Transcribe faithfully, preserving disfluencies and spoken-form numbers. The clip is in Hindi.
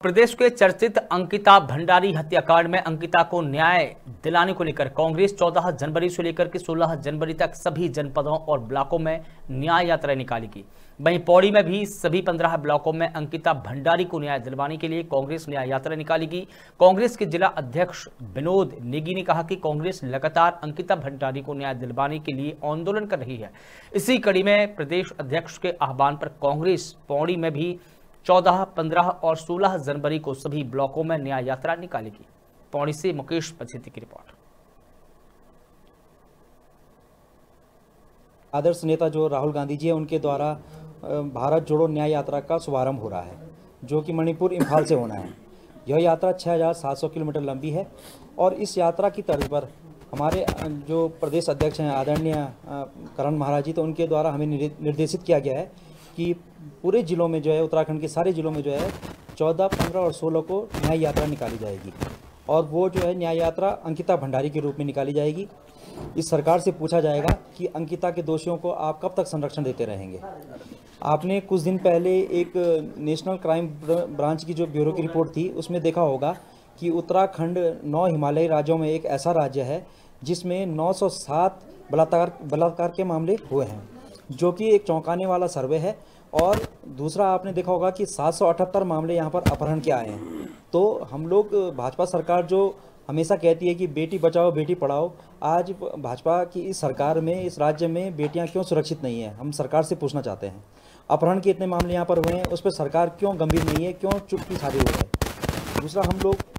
प्रदेश के चर्चित अंकिता भंडारी हत्याकांड में अंकिता को न्याय दिलाने को लेकर कांग्रेस चौदह जनवरी से लेकर के सोलह जनवरी तक सभी जनपदों और ब्लॉकों में न्याय यात्रा निकालेगी। वहीं पौड़ी में भी सभी पंद्रह ब्लॉकों में अंकिता भंडारी को न्याय दिलवाने के लिए कांग्रेस न्याय यात्रा निकालेगी। कांग्रेस के जिला अध्यक्ष विनोद नेगी ने कहा कि कांग्रेस लगातार अंकिता भंडारी को न्याय दिलवाने के लिए आंदोलन कर रही है। इसी कड़ी में प्रदेश अध्यक्ष के आह्वान पर कांग्रेस पौड़ी में भी चौदह, पंद्रह और सोलह जनवरी को सभी ब्लॉकों में न्याय यात्रा निकालेगी। पौड़ी से मुकेश पछेती की रिपोर्ट। आदर्श नेता जो राहुल गांधी जी है, उनके द्वारा भारत जोड़ो न्याय यात्रा का शुभारंभ हो रहा है, जो कि मणिपुर इंफाल से होना है। यह यात्रा छह हज़ार सात सौ किलोमीटर लंबी है और इस यात्रा की तर्ज पर हमारे जो प्रदेश अध्यक्ष हैं आदरणीय करण महाराज जी, तो उनके द्वारा हमें निर्देशित किया गया है कि पूरे जिलों में जो है, उत्तराखंड के सारे जिलों में जो है चौदह, पंद्रह और सोलह को न्याय यात्रा निकाली जाएगी और वो जो है न्याय यात्रा अंकिता भंडारी के रूप में निकाली जाएगी। इस सरकार से पूछा जाएगा कि अंकिता के दोषियों को आप कब तक संरक्षण देते रहेंगे। आपने कुछ दिन पहले एक नेशनल क्राइम ब्रांच की जो ब्यूरो की रिपोर्ट थी, उसमें देखा होगा कि उत्तराखंड नौ हिमालयी राज्यों में एक ऐसा राज्य है जिसमें नौ सौ सात बलात्कार बलात्कार के मामले हुए हैं, जो कि एक चौंकाने वाला सर्वे है। और दूसरा आपने देखा होगा कि सात सौ अठहत्तर मामले यहाँ पर अपहरण के आए हैं। तो हम लोग, भाजपा सरकार जो हमेशा कहती है कि बेटी बचाओ बेटी पढ़ाओ, आज भाजपा की इस सरकार में, इस राज्य में बेटियां क्यों सुरक्षित नहीं है, हम सरकार से पूछना चाहते हैं। अपहरण के इतने मामले यहाँ पर हुए हैं, उस पर सरकार क्यों गंभीर नहीं है, क्यों चुप्पी साधे हुए है। दूसरा, हम लोग